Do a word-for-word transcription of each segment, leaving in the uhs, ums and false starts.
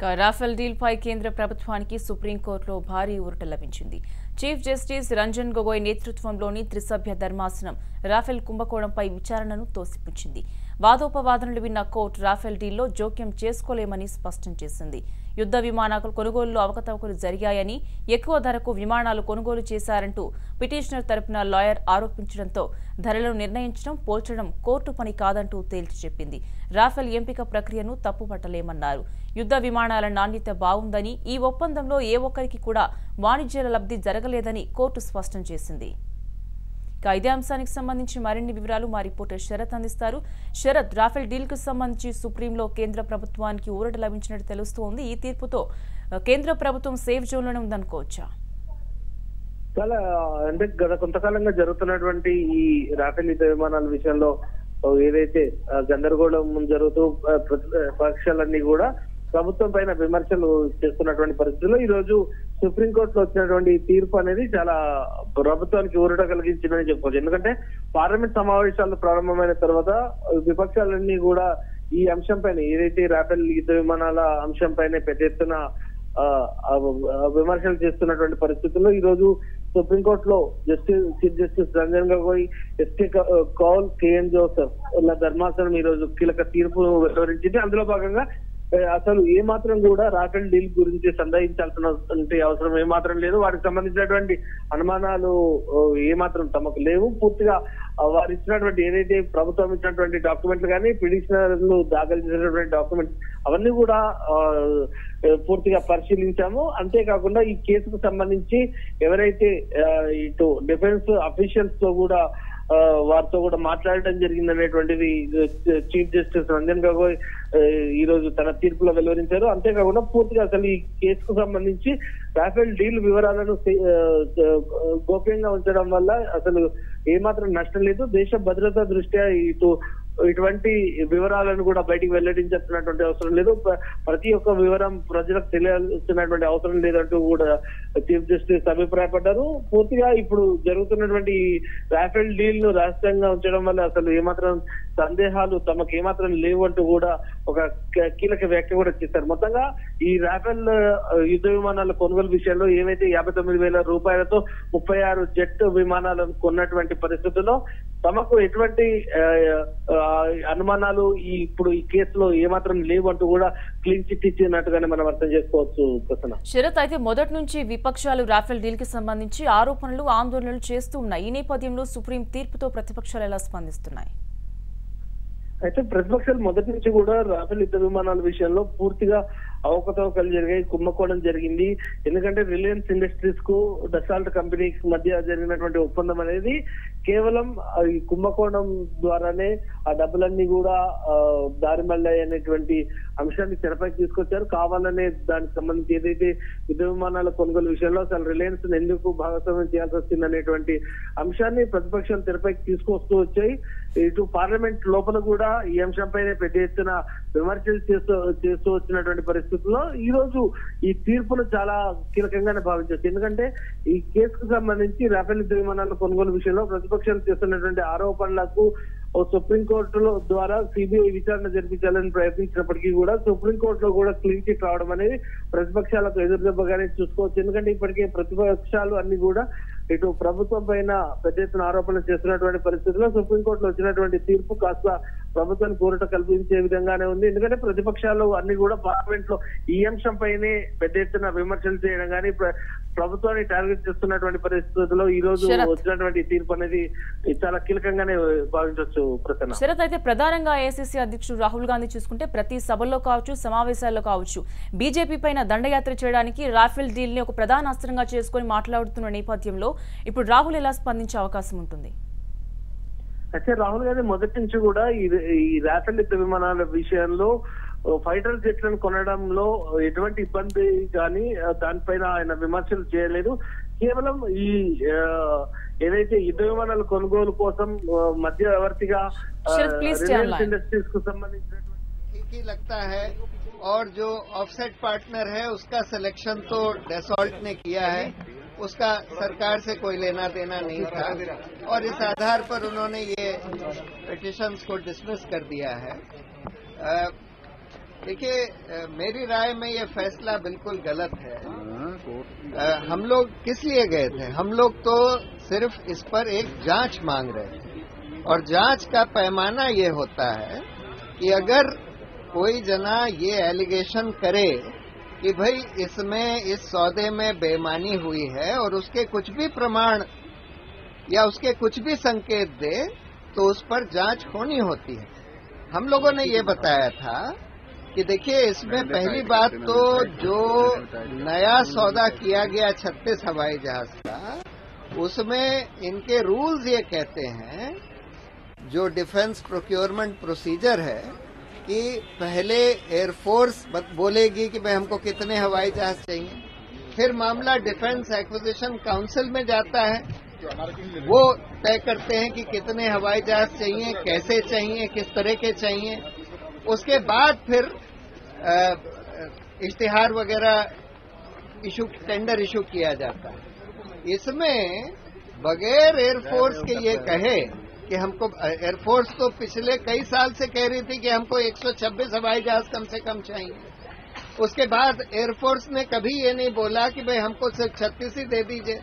Rafale deal పై కేంద్ర ప్రభుత్వానికి సుప్రీంకోర్టులో భారీ ఊరట లభించింది. చీఫ్ జస్టిస్ రంజన్ గొగోయ్ నేతృత్వంలోని త్రిసభ్య ధర్మాసనం రాఫెల్ కుంభకోణంపై విచారణను తోసిపుచ్చింది. వాదోపవాదనలు విన్న కోర్టు రాఫెల్ డీల్లో జోక్యం చేసుకోలేమని స్పష్టం చేసింది. యుద్ధ విమానాల కొనుగోలులో అవకతవకలు జరిగాయని, ఎక్కువ ధరకు విమానాలు కొనుగోలు చేశారంటూ పిటిషనర్ తరపున లాయర్ ఆరోపించడంతో ధరలను నిర్ణయించడం, పోల్చడం కోర్టు పని కాదంటూ తేల్చి చెప్పింది. రాఫెల్ ఎంపిక ప్రక్రియను తప్పుపట్టలేమన్నారు. యుద్ధ విమానాల నాణ్యత బాగుందని, ఈ ఒప్పందంలో ఏ ఒక్కరికి కూడా వాణిజ్య లబ్ధి జరగలేదని కోర్టు స్పష్టం చేసింది. ఇదే అంశానికి సంబంధించి మరిన్ని వివరాలు మా రిపోర్టర్ శరత్ అందిస్తారు. శరత్, రాఫెల్ డీల్ కు సంబంధించి సుప్రీంలో కేంద్ర ప్రభుత్వానికి ఊరట లభించినట్టు తెలుస్తోంది. ఈ తీర్పుతో కేంద్ర ప్రభుత్వం సేఫ్ జోన్ లోనే ఉందనుకోవచ్చా? చాలా అంటే గత కొంతకాలంగా జరుగుతున్నటువంటి ఈ రాఫెల్ యుద్ధ విమానాల విషయంలో ఏదైతే గందరగోళం జరుగుతూ పక్షాలన్నీ కూడా ప్రభుత్వం పైన విమర్శలు చేస్తున్నటువంటి పరిస్థితుల్లో ఈ రోజు సుప్రీంకోర్టులో వచ్చినటువంటి తీర్పు అనేది చాలా ప్రభుత్వానికి ఊరట కలిగించిందని చెప్పుకోవచ్చు. ఎందుకంటే పార్లమెంట్ సమావేశాలు ప్రారంభమైన తర్వాత విపక్షాలన్నీ కూడా ఈ అంశం పైన ఏదైతే రాఫెల్ యుద్ధ విమానాల అంశం పైన పెద్ద ఎత్తున విమర్శలు చేస్తున్నటువంటి పరిస్థితుల్లో ఈ రోజు సుప్రీంకోర్టులో justice chief justice Ranjan Gogoi, S K Kaul, K N Joseph ధర్మాసనం ఈ రోజు కీలక తీర్పు వెలువరించింది. అందులో భాగంగా అసలు ఏమాత్రం కూడా రాఫెల్ డీల్ గురించి సందేహించాల్సిన అవసరం ఏమాత్రం లేదు. వాటికి సంబంధించినటువంటి అనుమానాలు ఏమాత్రం తమకు లేవు. పూర్తిగా వారు ఇచ్చినటువంటి ఏదైతే ప్రభుత్వం ఇచ్చినటువంటి డాక్యుమెంట్లు కానీ, పిటిషనర్లు దాఖలు చేసినటువంటి డాక్యుమెంట్స్ అవన్నీ కూడా పూర్తిగా పరిశీలించాము. అంతేకాకుండా ఈ కేసుకు సంబంధించి ఎవరైతే ఇటు డిఫెన్స్ అఫీషియల్స్ తో కూడా వారితో కూడా మాట్లాడడం జరిగింది అనేటువంటిది చీఫ్ జస్టిస్ రంజన్ గొగోయ్ ఈ రోజు తన తీర్పులో వెలువరించారు. అంతేకాకుండా పూర్తిగా అసలు ఈ కేసుకు సంబంధించి రాఫెల్ డీల్ వివరాలను గోప్యంగా ఉంచడం వల్ల అసలు ఏమాత్రం నష్టం లేదు. దేశ భద్రతా దృష్ట్యా ఇటు ఇటువంటి వివరాలను కూడా బయటికి వెల్లడించాల్సినటువంటి అవసరం లేదు. ప్రతి ఒక్క వివరం ప్రజలకు తెలియాల్సినటువంటి అవసరం లేదంటూ కూడా చీఫ్ జస్టిస్ అభిప్రాయపడ్డారు. పూర్తిగా ఇప్పుడు జరుగుతున్నటువంటి రాఫెల్ డీల్ ను రహస్యంగా ఉంచడం వల్ల అసలు ఏమాత్రం సందేహాలు తమకు ఏమాత్రం లేవు అంటూ కూడా ఒక కీలక వ్యాఖ్య కూడా చేశారు. మొత్తంగా ఈ రాఫెల్ యుద్ధ విమానాల కొనుగోలు విషయంలో ఏవైతే యాభై తొమ్మిది వేల రూపాయలతో ముప్పై ఆరు జెట్ విమానాలను కొన్నటువంటి పరిస్థితుల్లో తమకు ఎటువంటి అనుమానాలు ఈ ఇప్పుడు ఈ కేసులో ఏమాత్రం లేవు అంటూ కూడా క్లీన్ చిట్ ఇచ్చినట్టుగానే మనం అర్థం చేసుకోవచ్చు. ప్రసన్న శరత్, అయితే మొదటి నుంచి విపక్షాలు రాఫెల్ డీల్ కి సంబంధించి ఆరోపణలు, ఆందోళనలు చేస్తూ ఉన్నాయి. ఈ నేపథ్యంలో సుప్రీం తీర్పుతో ప్రతిపక్షాలు ఎలా స్పందిస్తున్నాయి? అయితే ప్రతిపక్షాలు మొదటి నుంచి కూడా రాఫెల్ యుద్ధ విమానాల విషయంలో పూర్తిగా అవకతవకలు జరిగాయి, కుంభకోణం జరిగింది. ఎందుకంటే రిలయన్స్ ఇండస్ట్రీస్ కు డసాల్ట్ కంపెనీకి మధ్య జరిగినటువంటి ఒప్పందం అనేది కేవలం ఈ కుంభకోణం ద్వారానే ఆ డబ్బులన్నీ కూడా దారి మళ్ళాయి అనేటువంటి అంశాన్ని తెరపైకి తీసుకొచ్చారు. కావాలనే దానికి సంబంధించి ఏదైతే యుద్ధ విమానాల కొనుగోలు విషయంలో అసలు రిలయన్స్ ఎందుకు భాగస్వామ్యం చేయాల్సి వచ్చింది అనేటువంటి అంశాన్ని ప్రతిపక్షాలు తెరపైకి తీసుకొస్తూ వచ్చాయి. ఇటు పార్లమెంట్ లోపల కూడా ఈ అంశంపైన పెద్ద ఎత్తున విమర్శలు చేస్తూ చేస్తూ వచ్చినటువంటి పరిస్థితుల్లో ఈ రోజు ఈ తీర్పును చాలా కీలకంగానే భావించవచ్చు. ఎందుకంటే ఈ కేసుకు సంబంధించి రాఫెల్ యుద్ధ విమానాల కొనుగోలు విషయంలో ప్రతిపక్షాలు చేస్తున్నటువంటి ఆరోపణలకు సుప్రీంకోర్టులో ద్వారా సిబిఐ విచారణ జరిపించాలని ప్రయత్నించినప్పటికీ కూడా సుప్రీంకోర్టులో కూడా క్లీన్ చిట్ రావడం అనేది ప్రతిపక్షాలకు ఎదురుదెబ్బగానే చూసుకోవచ్చు. ఎందుకంటే ఇప్పటికే ప్రతిపక్షాలు అన్ని కూడా ఇటు ప్రభుత్వం పైన పెద్ద ఎత్తున ఆరోపణలు చేస్తున్నటువంటి పరిస్థితుల్లో సుప్రీంకోర్టులో వచ్చినటువంటి తీర్పు కాస్త ప్రభుత్వానికి ఊరట కల్పించే విధంగానే ఉంది. ఎందుకంటే ప్రతిపక్షాలు అన్ని కూడా పార్లమెంట్ లో ఈ అంశం పైనే పెద్ద ఎత్తున విమర్శలు చేయడం కానీ ప్రభుత్వాన్ని టార్గెట్ చేస్తున్నటువంటి పరిస్థితుల్లో ఈ రోజు వచ్చినటువంటి తీర్పు అనేది చాలా కీలకంగానే భావించవచ్చు. శరత్, అయితే ప్రధానంగా ఏఐసీసీ అధ్యక్షుడు రాహుల్ గాంధీ చూసుకుంటే ప్రతి సభల్లో కావచ్చు, సమావేశాల్లో కావచ్చు బీజేపీ పైన దండయాత్ర చేయడానికి రాఫెల్ డీల్ ని ఒక ప్రధాన అస్త్రంగా చేసుకుని మాట్లాడుతున్న నేపథ్యంలో ఇప్పుడు రాహుల్ ఎలా స్పందించే అవకాశం ఉంటుంది? అయితే రాహుల్ గాంధీ మొదటి నుంచి కూడా ఈ రాఫెల్ యుద్ధ విమానాల విషయంలో ఫైటర్ జెట్లను కొనడంలో ఎటువంటి ఇబ్బంది కానీ దానిపైన ఆయన విమర్శలు చేయలేదు. కేవలం ఈ ఏదైతే యుద్ధ విమానాల కొనుగోలు కోసం మధ్యవర్తిగా రిలయన్స్ ఇండస్ట్రీస్ కు సంబంధించినటువంటి लगता है और जो ऑफसेट पार्टनर है उसका सिलेक्शन तो डेसॉल्ट ने किया है, उसका सरकार से कोई लेना देना नहीं था और इस आधार पर उन्होंने ये पिटिशंस को डिसमिस कर दिया है। देखिए, मेरी राय में ये फैसला बिल्कुल गलत है। आ, हम लोग किस लिए गए थे? हम लोग तो सिर्फ इस पर एक जांच मांग रहे थे, और जांच का पैमाना ये होता है कि अगर कोई जना ये एलिगेशन करे कि भाई इसमें, इस सौदे में बेईमानी हुई है और उसके कुछ भी प्रमाण या उसके कुछ भी संकेत दे, तो उस पर जांच होनी होती है। हम लोगों ने ये बताया था कि देखिए, इसमें पहली बात तो जो नया सौदा किया गया छत्तीस हवाई जहाज का, उसमें इनके रूल्स ये कहते हैं, जो डिफेंस प्रोक्योरमेंट प्रोसीजर है, कि पहले एयरफोर्स बोलेगी कि भाई हमको कितने हवाई जहाज चाहिए, फिर मामला डिफेंस एक्विजिशन काउंसिल में जाता है, वो तय करते हैं कि कितने हवाई जहाज चाहिए, कैसे चाहिए, किस तरह के चाहिए। उसके बाद फिर इश्तिहार वगैरह इशू, टेंडर इशू किया जाता है। इसमें बगैर एयरफोर्स के ये कहे कि हमको, एयरफोर्स तो पिछले कई साल से कह रही थी कि हमको एक सौ छब्बीस हवाई जहाज कम से कम चाहिए। उसके बाद एयरफोर्स ने कभी ये नहीं बोला कि भाई हमको सिर्फ छत्तीस ही दे दीजिए।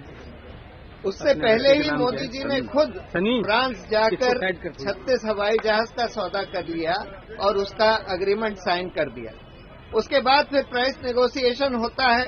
उससे पहले ही मोदी जी ने खुद फ्रांस जाकर छत्तीस हवाई जहाज का सौदा कर लिया और उसका अग्रीमेंट साइन कर दिया। उसके बाद फिर प्राइस नेगोशिएशन होता है,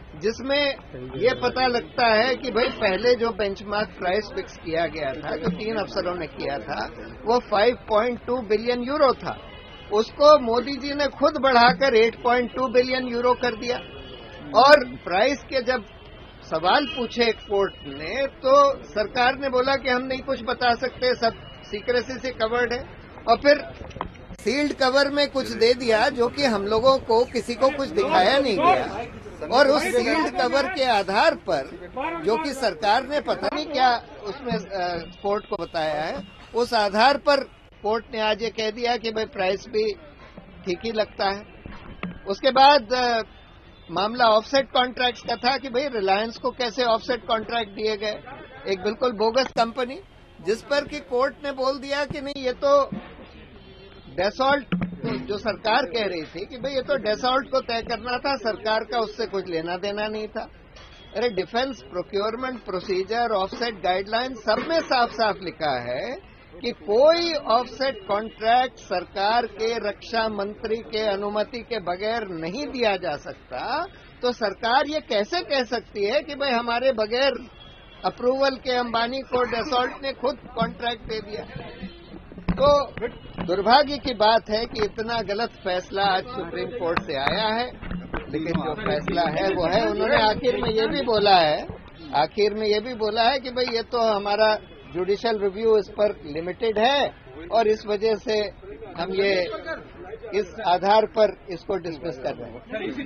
जिसमें ये पता लगता है कि भाई पहले जो बेंचमार्क प्राइस फिक्स किया गया था, जो तीन अफसरों ने किया था, वो पाँच पॉइंट दो बिलियन यूरो था। उसको मोदी जी ने खुद बढ़ाकर आठ पॉइंट दो बिलियन यूरो कर दिया। और प्राइस के जब सवाल पूछे कोर्ट ने, तो सरकार ने बोला कि हम नहीं कुछ बता सकते, सब सीक्रेसी से कवर्ड है। और फिर सील्ड कवर में कुछ दे दिया, जो कि हम लोगों को किसी को कुछ दिखाया नहीं गया। और उस सील्ड कवर के आधार पर, जो कि सरकार ने पता नहीं क्या उसमें कोर्ट को बताया है, उस आधार पर कोर्ट ने आज ये कह दिया कि भाई प्राइस भी ठीक ही लगता है। उसके बाद मामला ऑफसेट कॉन्ट्रैक्ट्स का था कि भाई रिलायंस को कैसे ऑफसेट कॉन्ट्रैक्ट दिए गए, एक बिल्कुल बोगस कंपनी, जिस पर कि कोर्ट ने बोल दिया कि नहीं, ये तो डेसॉल्ट, तो जो सरकार कह रही थी कि भाई ये तो डेसॉल्ट को तय करना था, सरकार का उससे कुछ लेना देना नहीं था। अरे, defence procurement procedure, offset guideline, सब में साफ साफ लिखा है कि कोई ऑफसेट कॉन्ट्रैक्ट सरकार के रक्षा मंत्री के अनुमति के बगैर नहीं दिया जा सकता। तो सरकार ये कैसे कह सकती है कि भाई हमारे बगैर अप्रूवल के अंबानी को डेसॉल्ट ने खुद कॉन्ट्रैक्ट दे दिया। तो दुर्भाग्य की बात है कि इतना गलत फैसला आज सुप्रीम कोर्ट से आया है, लेकिन जो फैसला है वो है। उन्होंने आखिर में ये भी बोला है, आखिर में ये भी बोला है कि भाई ये तो हमारा जुडिशियल रिव्यू इस पर लिमिटेड है, और इस वजह से हम ये इस आधार पर इसको डिसमिस कर रहे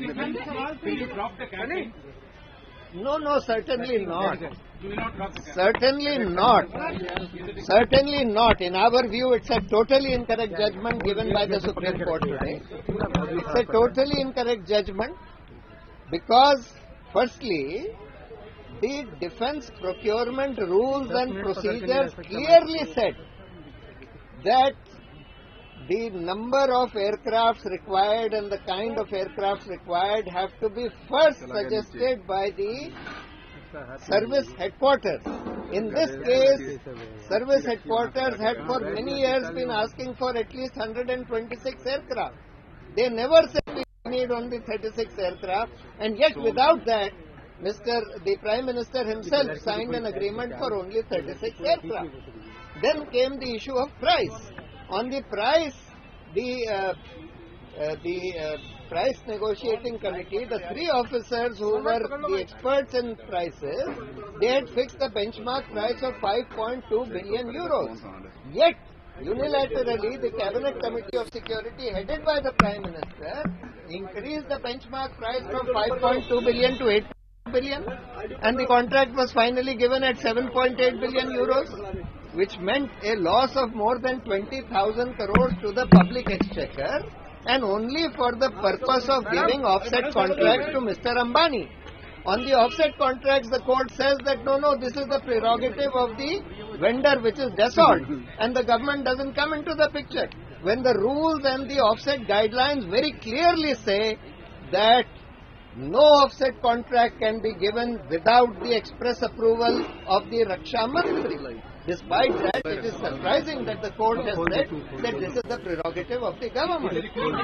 हैं। No no certainly not, certainly not, certainly not. In our view, it's a totally incorrect judgment given by the Supreme Court today. It's a totally incorrect judgment because, firstly, the defense procurement rules and procedures clearly said that the number of aircrafts required and the kind of aircrafts required have to be first suggested by the service headquarters. In this case, service headquarters had for many years been asking for at least one hundred twenty-six aircraft. They never said we need only thirty-six aircraft, and yet without that, Mister the Prime Minister himself signed an agreement for only thirty-six aircraft. Then came the issue of price. On the price, the uh, uh, the uh, price negotiating committee, the three officers who were the experts in prices, they had fixed the benchmark price of five point two billion euros. Yet, unilaterally, the Cabinet Committee of Security, headed by the Prime Minister, increased the benchmark price from five point two billion to eight billion, and the contract was finally given at seven point eight billion euros, which meant a loss of more than twenty thousand crores to the public exchequer, and only for the purpose of giving offset contracts to Mister Ambani. On the offset contracts, the court says that no, no, this is the prerogative of the vendor, which is Dassault, and the government doesn't come into the picture. when the rules and the offset guidelines very clearly say that no offset contract can be given without the express approval of the Raksha Mantri. Despite that, it is surprising that the court has said that this is the prerogative of the government.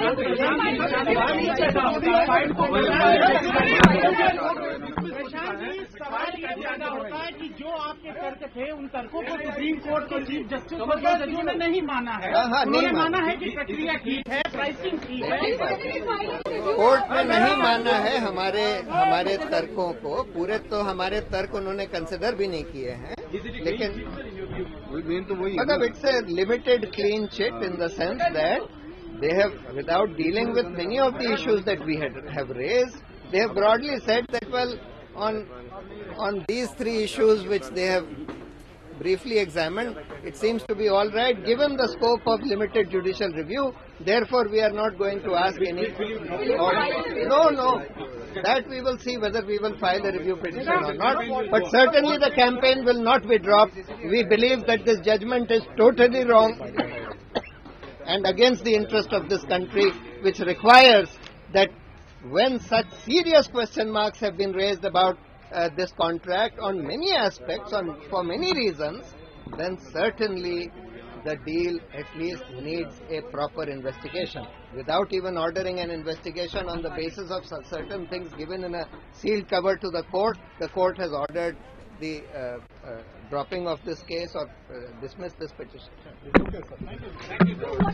सवाल ये ज्यादा होता है कि जो आपके तर्क थे उन तर्कों को सुप्रीम कोर्ट के चीफ जस्टिस और दो जजों ने नहीं माना है। उन्होंने माना है कि प्रक्रिया ठीक है, प्राइसिंग ठीक है। कोर्ट ने नहीं माना है हमारे हमारे तर्कों को, पूरे तो हमारे तर्क उन्होंने कंसिडर भी नहीं किए हैं, लेकिन मतलब it's a limited clean chit in the sense that they have, without dealing with many of the issues that we had, have raised, they have broadly said that, well, on on these three issues which they have briefly examined, it seems to be all right given the scope of limited judicial review. Therefore, we are not going to ask any. Or, no, no, that we will see whether we will file a review petition or not. But certainly the campaign will not be dropped. We believe that this judgment is totally wrong and against the interest of this country, which requires that when such serious question marks have been raised about uh, this contract on many aspects, on for many reasons, then certainly the deal at least needs a proper investigation. Without even ordering an investigation on the basis of certain things given in a sealed cover to the court, the court has ordered the uh, uh, dropping of this case or uh, dismiss this petition.